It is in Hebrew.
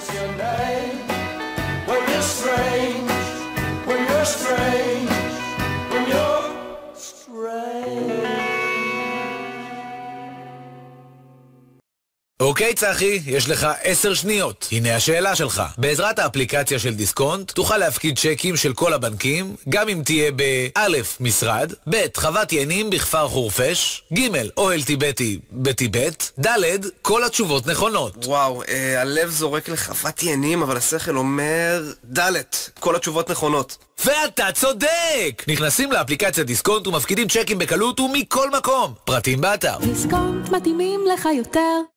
What's your name? When you're strange, when you're strange, when you're strange. אוקיי צחי, יש לך 10 שניות. הנה השאלה שלך. בעזרת האפליקציה של דיסקונט תוכל להפקיד צ'קים של כל הבנקים, גם אם תהיה בא' משרד, ב' חוות ינים בכפר חורפש, ג' אוהל טיבטי בטיבט, ד' כל התשובות נכונות. וואו, הלב זורק לחוות ינים, אבל השכל אומר ד' כל התשובות נכונות. ואתה צודק! נכנסים לאפליקציה דיסקונט ומפקידים צ'קים בקלות ומכל מקום. פרטים באתר. דיסקונט מתאימים לך יותר.